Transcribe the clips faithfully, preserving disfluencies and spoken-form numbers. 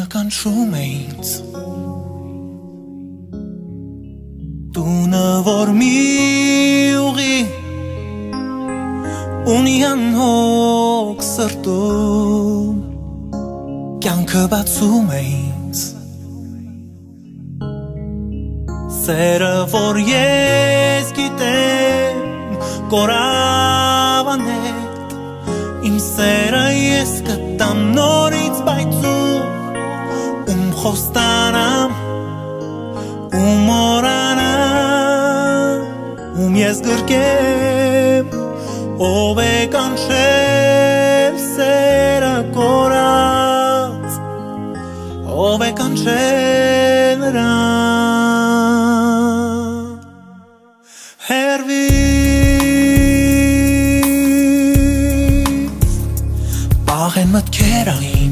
յուրաքանչում է ինձ Տունը որ մի ուղի Ունի անհոգ սրտում Կյանքը բացում է ինձ Սերը որ ես գիտեմ կորավանել Իմ սերը ես կտամ նորից բայցում Ում խոստանամ Ում օրանամ Ում ես գրկեմ Ով է կանչել սերը կորած Ով է կանչել նրան Հերվից Պաղեն մտքերային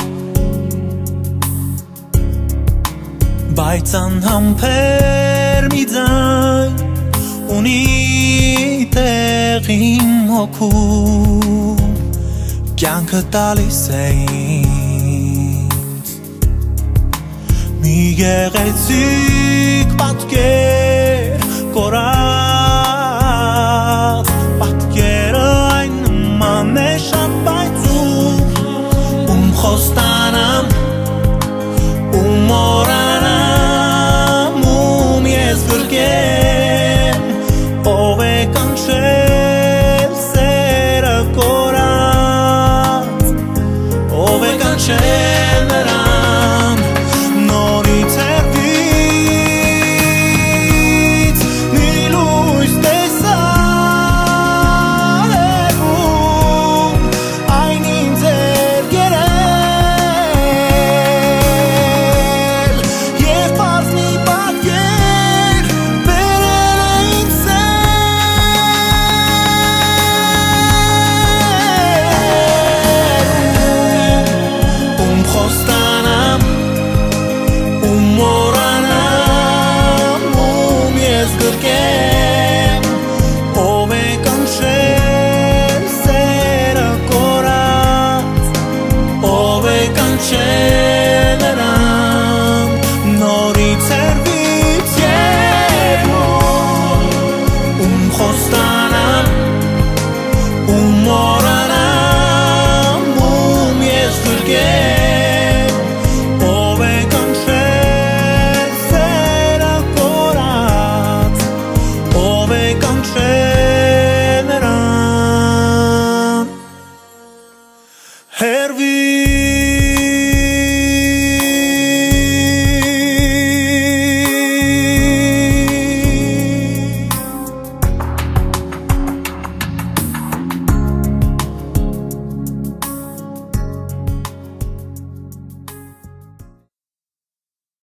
Բայց անհամբեր մի ձայն Ունի տեղ իմ հոգում Կյանքը տալիս է ինձ Մի գեղեցիկ պատկեր կորած